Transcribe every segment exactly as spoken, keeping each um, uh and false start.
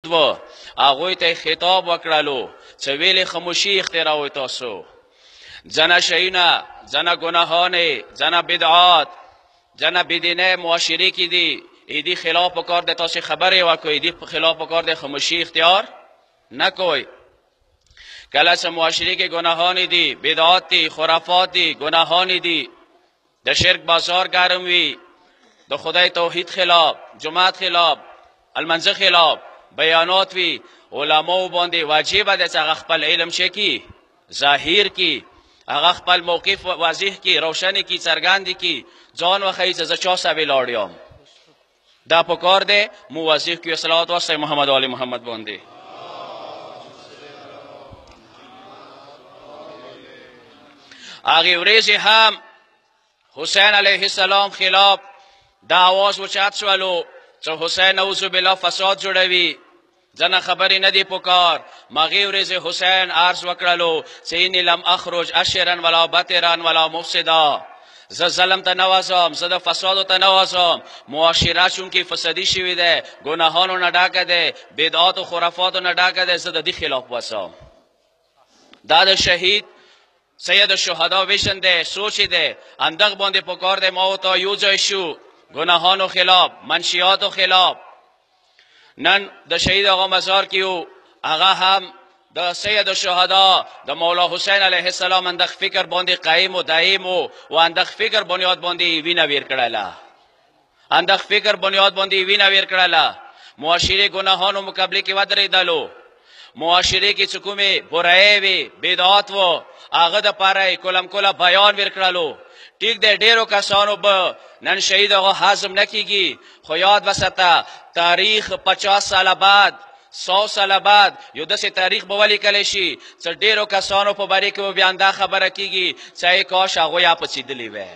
و هغوی ته خطاب وکړلو چې ویلې خاموشي اختراع تاسو ځنه شیونه ځنه ګناهانې ځنه بدعات ځنه بدینه معاشرې کې دي ایدی خلاف پکار ده تاسو خبرې وکړئ ایدی خلاف پکار ده خاموشي اختیار نه کوئ کله چې معاشرې کې ګناهانې دي بدعات دي خرافات دي ګناهانې دي د شرک بازار ګرم وي د خدای توحید خلاف جماعت خلاف المنځ خلاف بیانات وی علماء باندې واجب ده چې هغه خپل علم شکی ظاهر کی هغه خپل موقف واضح کی روشن کی څرګند کی ځان وخی چې چا سوي لاړیام دا پکار ده مو واضح کی صلوات و سلام محمد علی محمد باندې هغه ورځ هم حسین علیه السلام خلاف دا आवाज وچات شولو چې حسین نعوذ بالله فساد جوړوي ځنه خبرې نه دی پکار ماغي ورځ حسین عرض وکړلو چې ان لم اخرج اشرا ولا بطرا ولا مفسدا ز ظلم ته نوازم زه د فساد ته نوازم معاشره چون کې فسادي شوی ده ګناهانو نه ډاکه ده بدعات او خرافات نه ډاکه ده زه د دې خلاف وسم دا د شهید سید الشهدا ویشن ده سوچ ده اندغ باندې پکار ده ما ته یو ځای شو گناهانو خلاف منشیاتو خلاف نن د شهید آقا مزار کیو آقا هم د سید الشهدا د مولا حسین علیه السلام اندغ فکر باندې قائم و دائم و و اندغ فکر بنیاد باندې وینا ویر کړه اندغ فکر بنیاد باندې وینا ویر کړه معاشره گناهانو مقابله کې ودرې دالو معاشره کې څکومه برای وی بدعات و هغه د پاره کلم کله بیان ویر کړلو ټیک ده ډیرو کسانو به نن شهید هغه هضم نکیږي خو یاد وساته تاریخ پچاس سال بعد سو سال بعد یو داسې تاریخ به ولیکل شي چې ډیرو کسانو په باره کې به بیا دا خبره کیږي چې کاش هغه یا پڅیدلی وای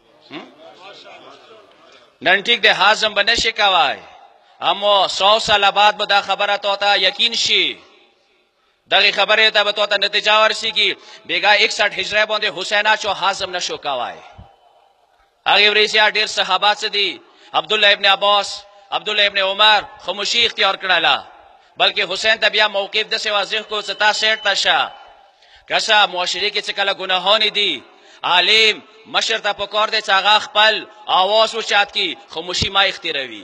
نن ټیک ده هضم به نشي کوای اما سو سال بعد به دا خبره ته یقین شي دغه خبره ته به ته نتیجه ورسیږي بیګا اکسٹھ هجری باندې حسین اچو هضم نشو کوای هغه ورسیا ډیر صحابه څه دي عبد الله ابن عباس عبد الله ابن عمر خاموشي اختیار کړله بلکې حسین ته بیا موقف د څه واضح کو ستا سیټ تشه کسا معاشري کې څه کله ګناهونه دي عالم مشر ته پکار دي چې هغه خپل आवाज وچات کی خاموشي ما اختیاروي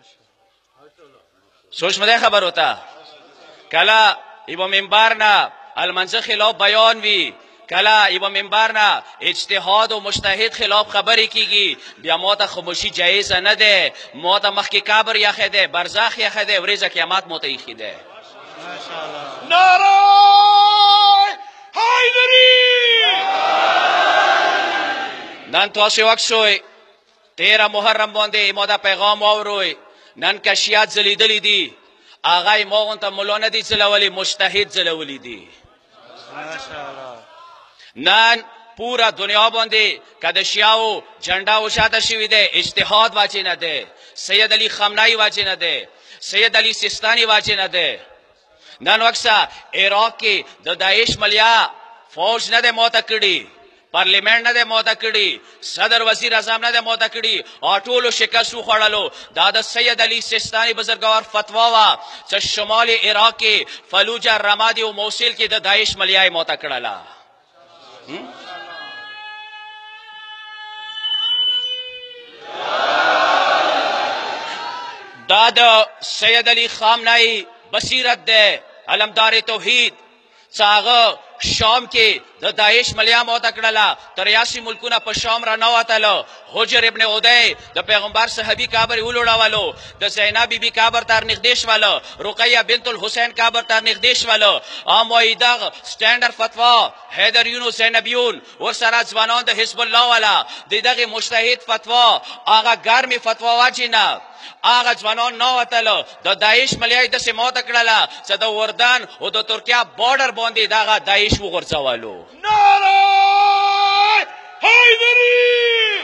سوچ مده خبر ہوتا کله ایو منبر نه المنځ خلاف بیان وی کلا ایو منبر نه اجتهاد او مجتهد خلاف خبرې کیږي بیا موته خاموشي جایز نه ده موته مخکې کابر یا خده برزخ یا خده ورځ قیامت موته یې خده ماشاءالله نعره حیدری نن تاسو وکښوي تیرہ محرم باندې موته پیغام اوروي نن کشیات زلیدلې دي آغای موغن تا ملونه دی زلولی مجتهد زلولی دی نن پورا دنیا باندې کدشیاو جنډا وشاته شوی دی اجتهاد واچې نه دی سید علی خامنه‌ای واچې نه دی سید علی سیستانی واچې نه دی نن وکسا عراق کې د داعش ملیا فوج نه دی موته کړي پارلیمنٹ نه ده موته کړي صدر وزیر اعظم نه ده موته کړي او ټولو شکستو خوړلو دا د سید علی سیستانی بزرګوار فتوا وا چې شمال عراق کې فلوجه رمادي او موصل کې د داعش ملیای موته کړله دا د سید علی خامنه‌ای بصیرت ده علمدار توحید څاغه شام کې د داعش ملیا موته کړله تریاسی ملکونه په شام را نواتله حجر ابن عدی د پیغمبر صحابي کابر ولوړاولو د زینب بیبي کابر تر نږدې شواله رقیه بنت الحسین کابر تر نږدې شواله امویدغ سټانډر فتوا حیدر یونس زینبیون ورسره ځوانان د حزب الله والا دغه مجتهد فتوا هغه ګرمي فتوا واجینا آغا ځوانان نواتله د داعش ملیای د سموت کړله چې د وردان او د ترکیه بارډر باندې دغه داعش وغورځولو نعره حیدری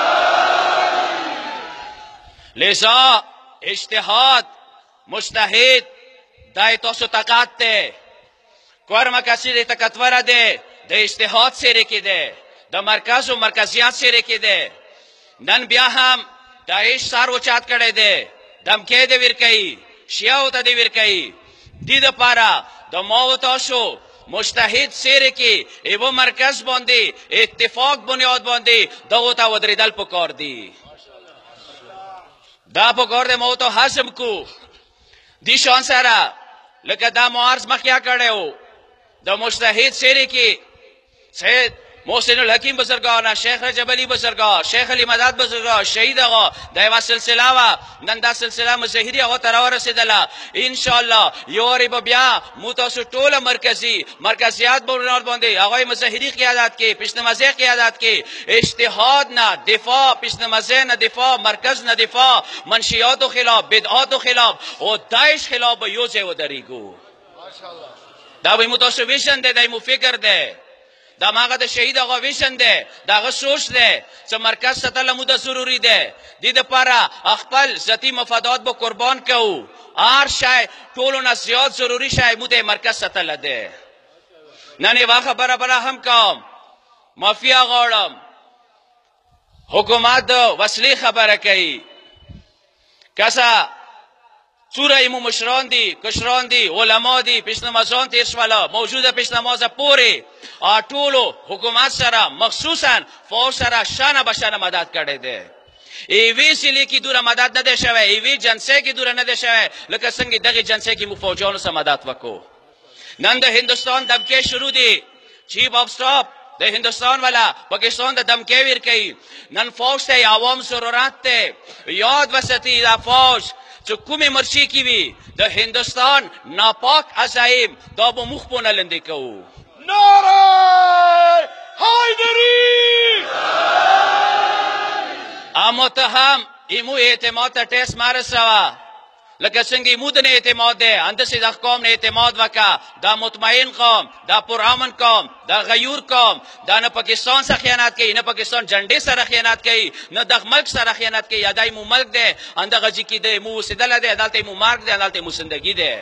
لذا اجتهاد مجتهد دای تاسو طاقت ته کورما کثیر طاقتور ده د اجتهاد سره کې ده د مرکز او مرکزیات سره کې ده نن بیا هم داعش سار وچات کړي دي دمکې دې ور کوي شیعو ته دی ورکوي. دې دپاره د ما و تاسو مجتهد سیرې کې ایوه مرکز باندې اتفاق بنیاد باندې دغو ته ودرېدل پکار دي. دا پکار دی ما ته حزم کو دې شان سره لکه دا معارض مخکې کړی و د مجتهد سیرې کې سید محسن الحکیم بزرگان، شیخ رجب علی بزرگان، شیخ علی مدد بزرگان، شهید آقا دا یوه سلسله وه. نن دا سلسله مظهري هغو ته راورسېدله. انشاءالله یو وارې به بیا مو تاسو ټوله مرکزي مرکزیات بنیاد باندې هغوی مظهري قیادت کې پیشنمازۍ قیادت کې اجتهاد نه دفاع، پیشنمازۍ نه دفاع، مرکز نه دفاع، منشیاتو خلاف، بدعاتو خلاف او داعش خلاف به یو ځای ودرېږو. دا به مو تاسو ویژن دی، دا مو فکر دی، دا ماغه د شهید هغه ویشن دی، دا هغه سوچ دی چې مرکز ساتل مو د ضروري دی. دې دپاره خپل ذاتي مفادات به قربان کوو. هر شی ټولو نه زیات ضروري شی مو د مرکز ساتل دی. نن یوه خبره بله هم کوم، مافیا غواړم. حکومت د وسلې خبره کوي. کسه څوره یې مو مشران دي، کشران دي، علما دي، پیشنمازان تېر شوله، موجوده پیشنمازه پورې ټولو حکومت سره مخصوصا فوج سره شانه به شانه مدد کړی دی. ایوې سیلې کې دوره مدد نه دی شوی، ایوې جنسۍ کې دوره نه دی شوی لکه څنګه دغې جنسۍ کې مو فوجانو سره مدد وکړو. نن د هندوستان دمکې شروع دي. چیف آف سټاف د هندوستان والا پاکستان د دمکې ورکوي. نن فوج ته عوام ضرورت دی. یاد وساتئ دا فوج چې کومې مرچې کې وي د هندوستان ناپاک عزایم دا به موږ په نه لندې کوو. نعره حیدری. اما ته هم ایمو اعتماد ته ټیس مه رسوه لکه څنګه ایمو د نه اعتماد دی. همداسې د قوم نه اعتماد وکړه. دا مطمئن قوم، دا پرامن قوم، دا غیور قوم، دا نه پاکستان سره خیانت کوي، نه پاکستان جنډې سره خیانت کوي، نه دغه ملک سره خیانت کوي. دا ایمو ملک دی، همدغه ځای کې دی، ایمو اوسېدلی دی، دلته ایمو مرګ دی، دلته ایمو زندګي دی.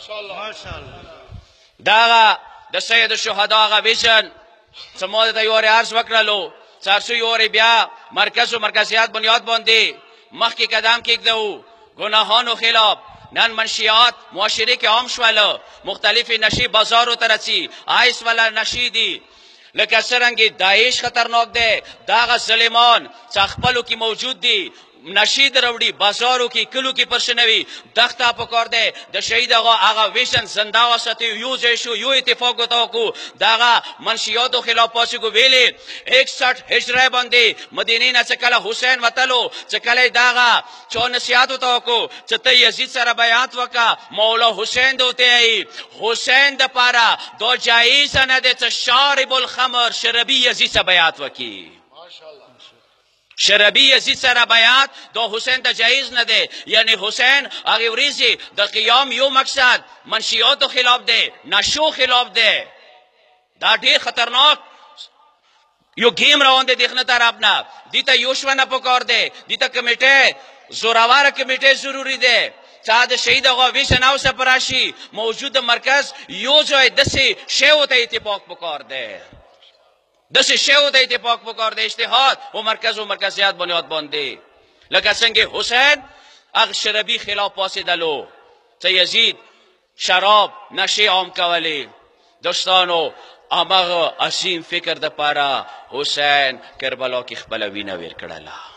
دغه د سید الشهدا هغه ویژن چې ما درته یو وارې عرض وکړلو چې هر څو یو وارې بیا مرکز و مرکزیات بنیاد باندې مخکې قدم کېږدو گناهانو خلاف. نن منشیات معاشره کې عام شوله، مختلفې نشې بازارو ته رسي، آیس والا نشې دي. لکه څرنګې داعش خطرناک دی، دغه ظالمان چې خپلو کې موجود دي نشید راوړي بازارو کې کلو کې پرشنوي. دغه پکار دی د شهید هغه هغه ویژن زنده وساتي. یو ځای شو، یو اتفاق وته کو، دغه منشیاتو خلاف پاسې کو ویلې. اکسઠ هجری باندې مدینې نه چې کله حسین وتلو، چې کله دغه چا نصیحت وته کو چې ته یزید سره بیعت وکړه، مولا حسین دوته ای حسین د پاره دا جایز نه دی چې شارب الخمر شربی یزید سره بیعت وکړي. شربی یزید سره بیعت دا حسین ته جایز نه دی. یعنی حسین هغې ورځې د قیام یو مقصد منشیاتو خلاف دی، نشو خلاف دی. دا ډېر خطرناک یو گیم روان دی دغه طرف نه. دې ته یو شوه نه پکار دی، دې ته کمیټې زوراوره کمیټې ضروري دی. چا د شهید هغه ویژن او سپراشي موجود مرکز یو ځای داسې شیو ته اتفاق پکار دی، داسې شیو ته اتفاق پکار دی. اجتهاد و مرکز و مرکزیات بنیاد باندې لکه څنګه حسین هغه شربي خلاف پاسېدلو چې یزید شراب نشې عام کولې. دوستانو هماغه عظیم فکر دپاره حسین کربلا کې خپله وینه ورکړله.